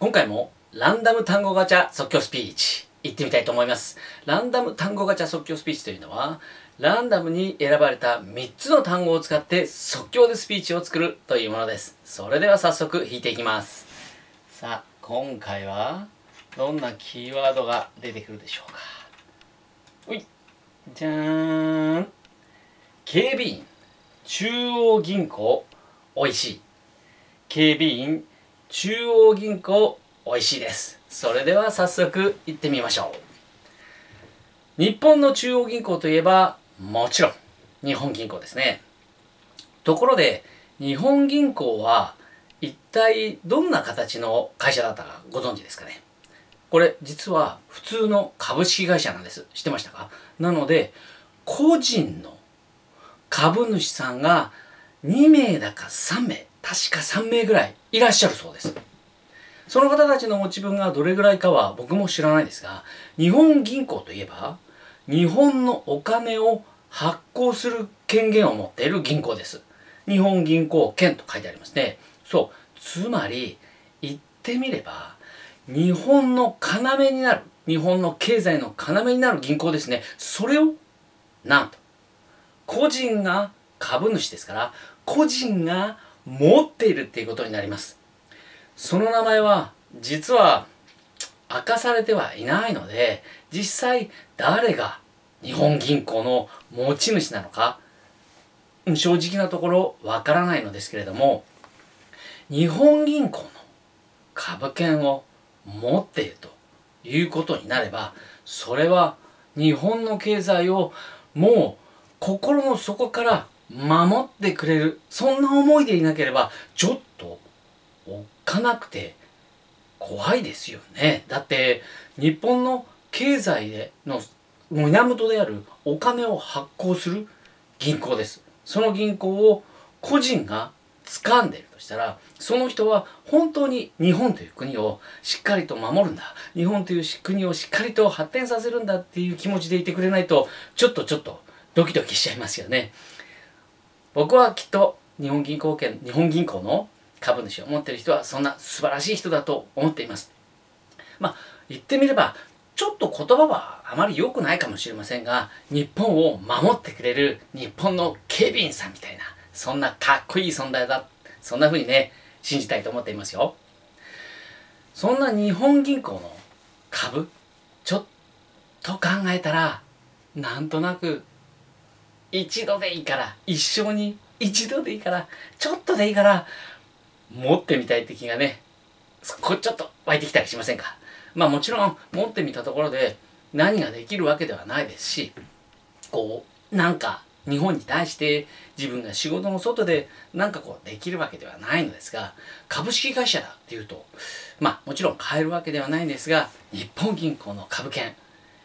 今回もランダム単語ガチャ即興スピーチ行ってみたいと思います。ランダム単語ガチャ即興スピーチというのは、ランダムに選ばれた3つの単語を使って即興でスピーチを作るというものです。それでは早速弾いていきます。さあ、今回はどんなキーワードが出てくるでしょうか。ほい、じゃーん。警備員、中央銀行、おいしい。警備員、中央銀行、おいしいです。それでは早速行ってみましょう。日本の中央銀行といえば、もちろん日本銀行ですね。ところで、日本銀行は一体どんな形の会社だったかご存知ですかね。これ実は普通の株式会社なんです。知ってましたか？なので、個人の株主さんが2名だか3名、確か3名ぐらいいらっしゃるそうです。その方たちの持ち分がどれぐらいかは僕も知らないですが、日本銀行といえば日本のお金を発行する権限を持っている銀行です。日本銀行券と書いてありますね。そう、つまり言ってみれば日本の要になる、日本の経済の要になる銀行ですね。それをなんと個人が株主ですから、個人が持っているっていうことになります。その名前は実は明かされてはいないので、実際誰が日本銀行の持ち主なのか正直なところわからないのですけれども、日本銀行の株券を持っているということになれば、それは日本の経済をもう心の底から守ってくれる、そんな思いでいなければちょっとおっかなくて怖いですよね。だって日本の経済の源であるお金を発行する銀行です。その銀行を個人が掴んでいるとしたら、その人は本当に日本という国をしっかりと守るんだ、日本という国をしっかりと発展させるんだっていう気持ちでいてくれないと、ちょっとドキドキしちゃいますよね。僕はきっと日本銀行の株主を持っている人はそんな素晴らしい人だと思っています。言ってみればちょっと言葉はあまり良くないかもしれませんが、日本を守ってくれる日本の警備員さんみたいな、そんなかっこいい存在だ、そんな風にね信じたいと思っていますよ。そんな日本銀行の株、ちょっと考えたら、なんとなく一度でいいから、一生に一度でいいから、ちょっとでいいから持ってみたいって気がね、ちょっと湧いてきたりしませんか？もちろん持ってみたところで何ができるわけではないですし、なんか日本に対して自分が仕事の外でできるわけではないのですが、株式会社だっていうともちろん買えるわけではないんですが、日本銀行の株券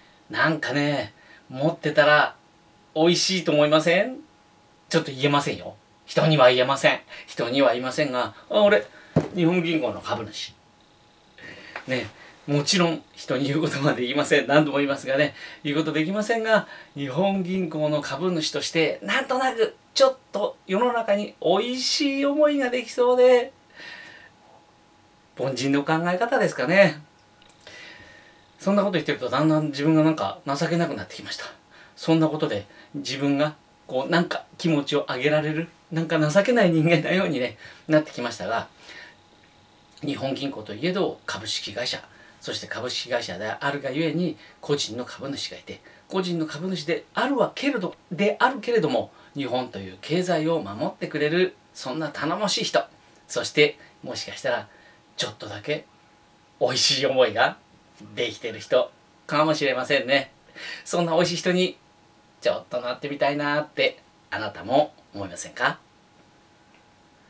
持ってたら美味しいと思いません？ちょっと言えませんよ。人には言えません。人には言いませんが、俺日本銀行の株主ね、もちろん人に言うことまで言いません。何度も言いますがね、言うことできませんが、日本銀行の株主としてなんとなくちょっと世の中に美味しい思いができそうで、凡人の考え方ですかね。そんなこと言ってるとだんだん自分が情けなくなってきました。そんなことで自分が気持ちを上げられる情けない人間のようになってきましたが、日本銀行といえど株式会社、そして株式会社であるがゆえに個人の株主がいて、個人の株主であるけれども日本という経済を守ってくれる、そんな頼もしい人、そしてもしかしたらちょっとだけ美味しい思いができてる人かもしれませんね。そんな美味しい人にちょっとなってみたいなって、あなたも思いませんか？